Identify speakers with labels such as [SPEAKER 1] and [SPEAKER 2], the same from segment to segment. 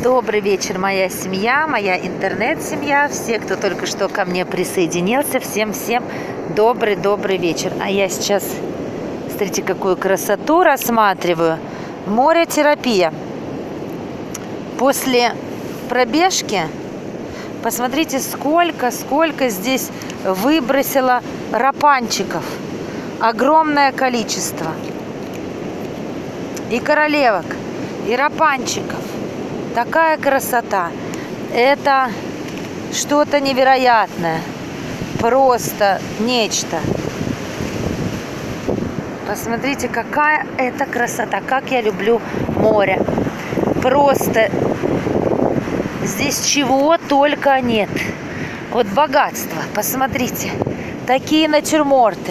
[SPEAKER 1] Добрый вечер, моя семья, моя интернет-семья, все, кто только что ко мне присоединился, всем добрый вечер. А я сейчас, смотрите, какую красоту рассматриваю. Море-терапия. После пробежки, посмотрите, сколько здесь выбросило рапанчиков. Огромное количество. И королевок, и рапанчиков. Такая красота. Это что-то невероятное. Просто нечто. Посмотрите, какая это красота. Как я люблю море. Просто здесь чего только нет. Вот богатство. Посмотрите. Такие натюрморты.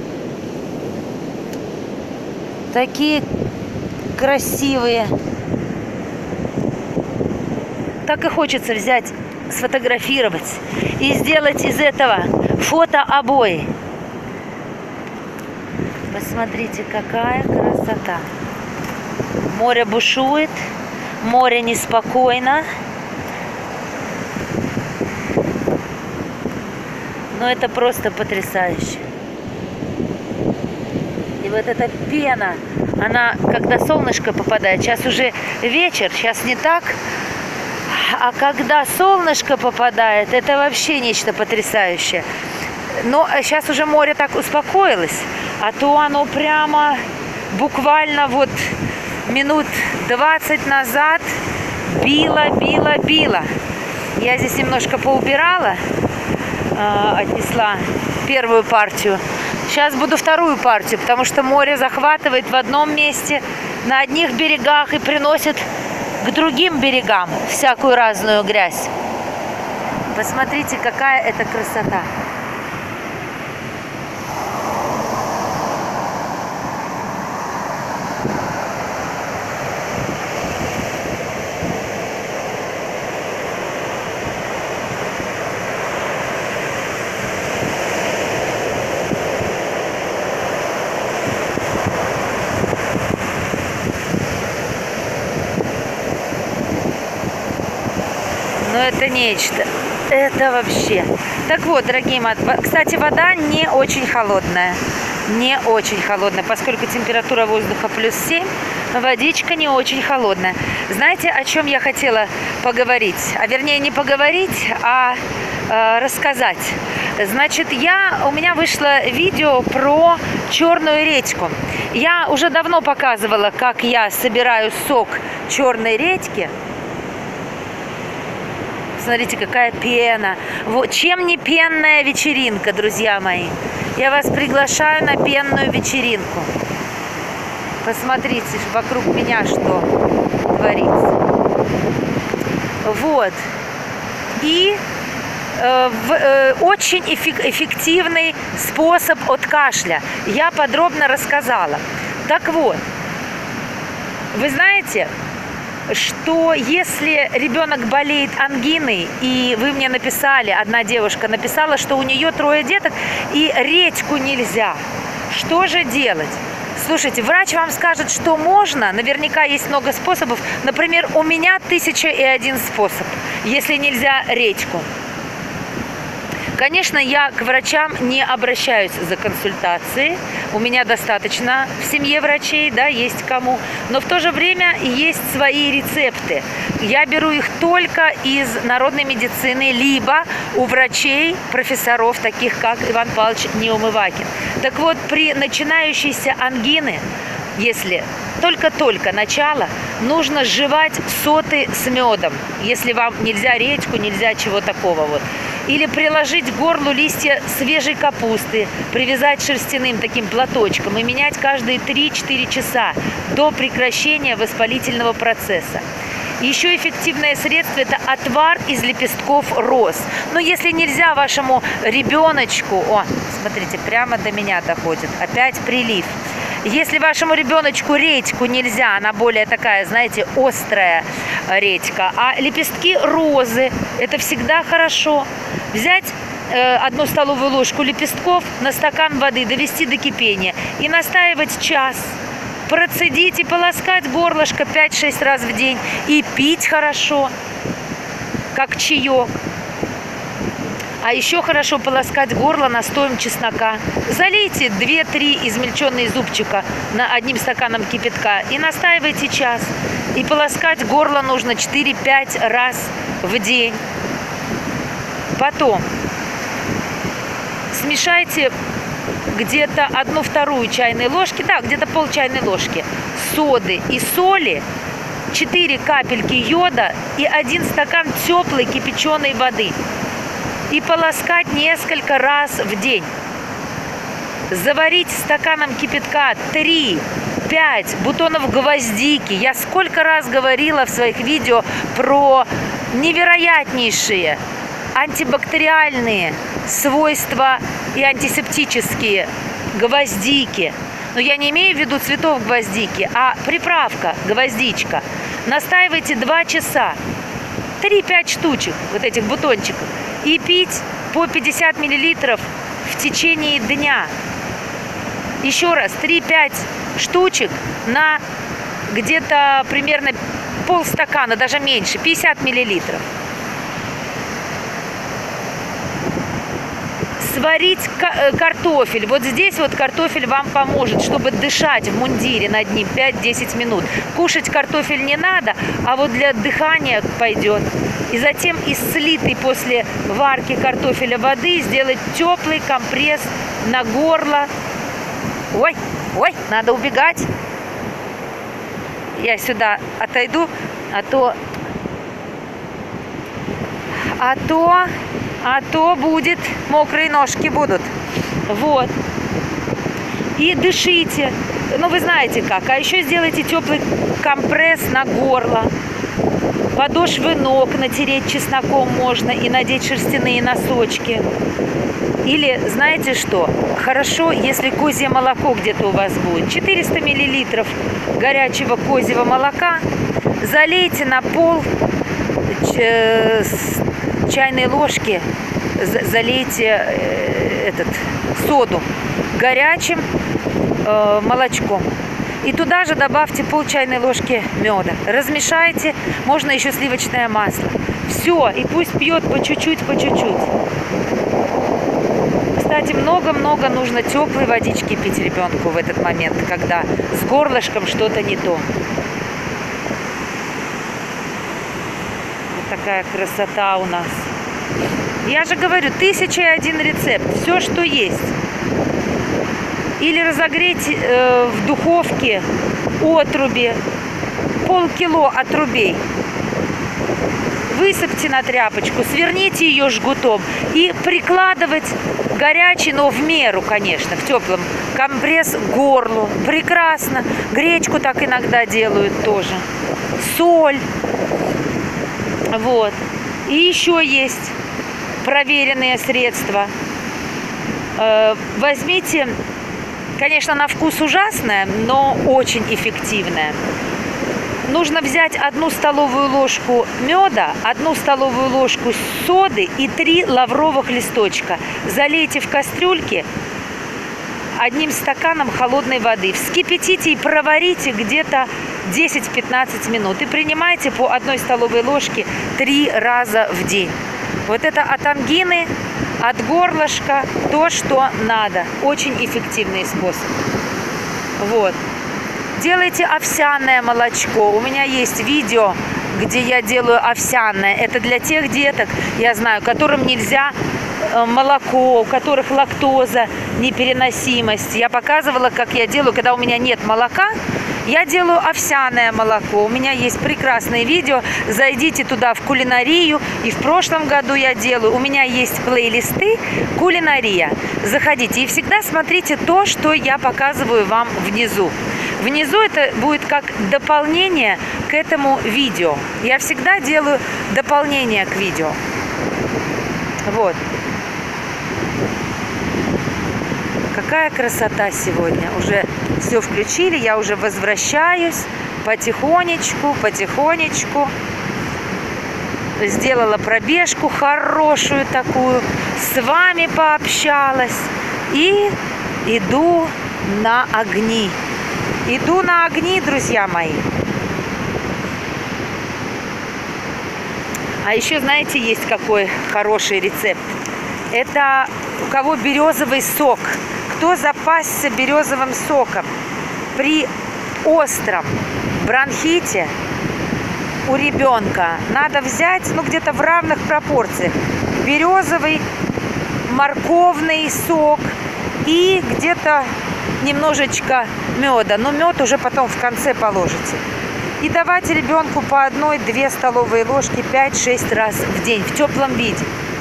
[SPEAKER 1] Такие красивые. Так и хочется взять, сфотографировать и сделать из этого фотообои. Посмотрите, какая красота. Море бушует, море неспокойно. Но это просто потрясающе. И вот эта пена, она, когда солнышко попадает, сейчас уже вечер, сейчас не так. А когда солнышко попадает, это вообще нечто потрясающее. Но сейчас уже море так успокоилось, а то оно прямо буквально вот минут 20 назад било. Я здесь немножко поубирала, отнесла первую партию. Сейчас буду вторую партию, потому что море захватывает в одном месте, на одних берегах и приносит к другим берегам всякую разную грязь. Посмотрите, какая это красота. Но это нечто. Это вообще. Так вот, дорогие мои, кстати, вода не очень холодная. Не очень холодная, поскольку температура воздуха +7, водичка не очень холодная. Знаете, о чем я хотела поговорить? А вернее, не поговорить, а рассказать. Значит, у меня вышло видео про черную редьку. Я уже давно показывала, как я собираю сок черной редьки. Смотрите, какая пена. Вот, чем не пенная вечеринка, друзья мои. Я вас приглашаю на пенную вечеринку. Посмотрите, вокруг меня что творится. Вот. И очень эффективный способ от кашля. Я подробно рассказала. Так вот, вы знаете, что если ребенок болеет ангиной, и вы мне написали, одна девушка написала, что у нее 3 деток, и редьку нельзя, что же делать? Слушайте, врач вам скажет, что можно, наверняка есть много способов. Например, у меня 1001 способ, если нельзя редьку. Конечно, я к врачам не обращаюсь за консультацией. У меня достаточно в семье врачей, да, есть кому. Но в то же время есть свои рецепты. Я беру их только из народной медицины, либо у врачей, профессоров, таких как Иван Павлович Неумывакин. Так вот, при начинающейся ангины, если только-только начало, нужно жевать соты с медом. Если вам нельзя редьку, нельзя чего такого вот. Или приложить к горлу листья свежей капусты, привязать шерстяным таким платочком и менять каждые 3-4 часа до прекращения воспалительного процесса. Еще эффективное средство – это отвар из лепестков роз. Но если нельзя вашему ребеночку… О, смотрите, прямо до меня доходит. Опять прилив. Если вашему ребеночку редьку нельзя, она более такая, знаете, острая редька, а лепестки розы – это всегда хорошо. Взять 1 столовую ложку лепестков на стакан воды, довести до кипения и настаивать час. процедить и полоскать горлышко 5-6 раз в день. И пить хорошо, как чаек. А еще хорошо полоскать горло настоем чеснока. Залейте 2-3 измельченные зубчика одним стаканом кипятка и настаивайте час. И полоскать горло нужно 4-5 раз в день. Потом смешайте где-то 1/2 чайной ложки, да, где-то пол чайной ложки соды и соли, 4 капельки йода и 1 стакан теплой кипяченой воды. И полоскать несколько раз в день. Заварить стаканом кипятка 3-5 бутонов гвоздики. Я сколько раз говорила в своих видео про невероятнейшие антибактериальные свойства и антисептические гвоздики. Но я не имею в виду цветов гвоздики, а приправка гвоздичка. Настаивайте 2 часа. 3-5 штучек вот этих бутончиков. И пить по 50 мл в течение дня. Еще раз, 3-5 штучек на где-то примерно полстакана, даже меньше, 50 мл. Сварить картофель. Вот здесь вот картофель вам поможет, чтобы дышать в мундире над ним 5-10 минут. Кушать картофель не надо, а вот для дыхания пойдет. И затем из слитой после варки картофеля воды сделать теплый компресс на горло. Ой, надо убегать. Я сюда отойду, а то будет, мокрые ножки будут. Вот. И дышите. Ну, вы знаете как. А еще сделайте теплый компресс на горло. Подошвы ног натереть чесноком можно и надеть шерстяные носочки. Или, знаете что, хорошо, если козье молоко где-то у вас будет. 400 мл горячего козьего молока залейте на пол чайной ложки, залейте соду горячим молочком. И туда же добавьте пол чайной ложки меда. Размешайте, можно еще сливочное масло. Все, и пусть пьет по чуть-чуть, по чуть-чуть. Кстати, много-много нужно теплой водички пить ребенку в этот момент, когда с горлышком что-то не то. Вот такая красота у нас. Я же говорю, 1001 рецепт, все, что есть. Или разогреть в духовке отруби, полкило отрубей. Высыпьте на тряпочку, сверните ее жгутом и прикладывать горячий, но в меру, конечно, в теплом, компресс к горлу. Прекрасно. Гречку так иногда делают тоже. Соль. Вот. И еще есть проверенные средства. Возьмите, конечно, на вкус ужасное, но очень эффективное. Нужно взять 1 столовую ложку меда, 1 столовую ложку соды и 3 лавровых листочка. Залейте в кастрюльке 1 стаканом холодной воды. Вскипятите и проварите где-то 10-15 минут. И принимайте по 1 столовой ложке 3 раза в день. Вот это от ангины, от горлышка, то, что надо. Очень эффективный способ. Вот. Делайте овсяное молочко. У меня есть видео, где я делаю овсяное. Это для тех деток, я знаю, которым нельзя молоко, у которых лактоза, непереносимость. Я показывала, как я делаю, когда у меня нет молока. Я делаю овсяное молоко. У меня есть прекрасное видео. Зайдите туда в кулинарию. И в прошлом году я делаю. У меня есть плейлисты «Кулинария». Заходите и всегда смотрите то, что я показываю вам внизу. Внизу это будет как дополнение к этому видео. Я всегда делаю дополнение к видео. Вот. Какая красота сегодня. Уже все включили, я уже возвращаюсь потихонечку, потихонечку. Сделала пробежку хорошую такую, с вами пообщалась и иду на огни. Иду на огни, друзья мои. А еще, знаете, есть какой хороший рецепт. Это у кого березовый сок. Кто запасся березовым соком при остром бронхите у ребенка, надо взять, ну, где-то в равных пропорциях березовый, морковный сок и где-то немножечко меда. Но мед уже потом в конце положите. И давать ребенку по 1-2 столовые ложки 5-6 раз в день в теплом виде.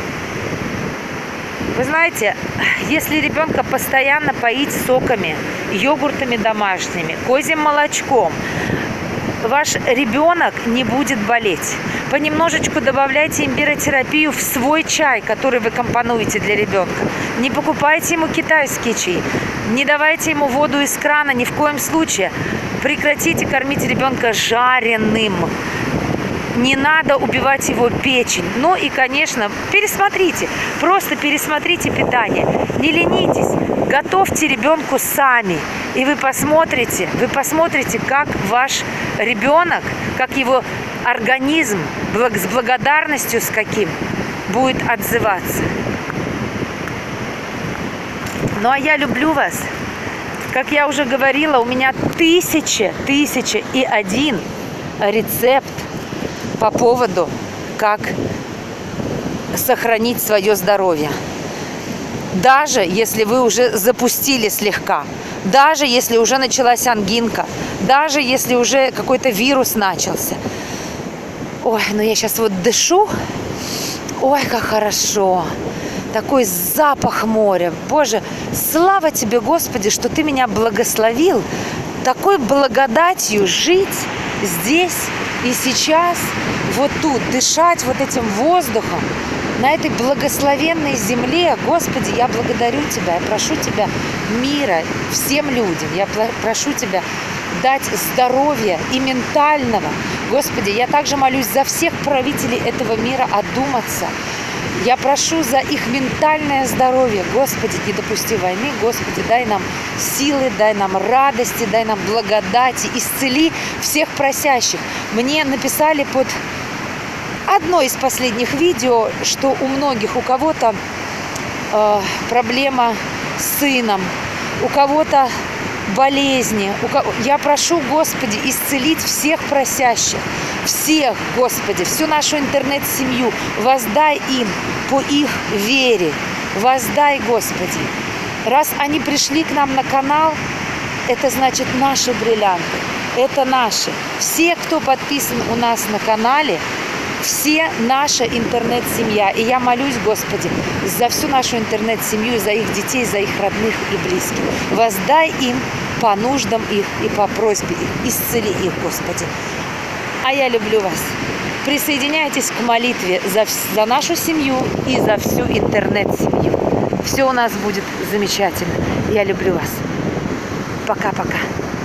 [SPEAKER 1] Вы знаете, если ребенка постоянно поить соками, йогуртами домашними, козьим молочком, ваш ребенок не будет болеть. Понемножечку добавляйте имбиротерапию в свой чай, который вы компонуете для ребенка. Не покупайте ему китайский чай, не давайте ему воду из крана ни в коем случае. Прекратите кормить ребенка жареным. Не надо убивать его печень. Ну и, конечно, пересмотрите. Просто пересмотрите питание. Не ленитесь. Готовьте ребенку сами. И вы посмотрите, как ваш ребенок, как его организм с благодарностью с каким будет отзываться. Ну а я люблю вас. Как я уже говорила, у меня 1001 рецепт по поводу, как сохранить свое здоровье. Даже если вы уже запустили слегка, даже если уже началась ангинка, даже если уже какой-то вирус начался. Ой, ну я сейчас вот дышу. Ой, как хорошо. Такой запах моря. Боже, слава тебе, Господи, что ты меня благословил такой благодатью жить здесь и сейчас, вот тут, дышать вот этим воздухом, на этой благословенной земле. Господи, я благодарю Тебя, я прошу Тебя мира всем людям, я прошу Тебя дать здоровья и ментального. Господи, я также молюсь за всех правителей этого мира одуматься. Я прошу за их ментальное здоровье. Господи, не допусти войны. Господи, дай нам силы, дай нам радости, дай нам благодати. Исцели всех просящих. Мне написали под одно из последних видео, что у многих, у кого-то проблема с сыном, у кого-то болезни. Я прошу, Господи, исцелить всех просящих. Всех, Господи, всю нашу интернет-семью. Воздай им по их вере. Воздай, Господи. Раз они пришли к нам на канал, это значит наши бриллианты. Это наши. Все, кто подписан у нас на канале, все наша интернет-семья. И я молюсь, Господи, за всю нашу интернет-семью, за их детей, за их родных и близких. Воздай им по нуждам их и по просьбе их. Исцели их, Господи. А я люблю вас. Присоединяйтесь к молитве за нашу семью и за всю интернет-семью. Все у нас будет замечательно. Я люблю вас. Пока-пока.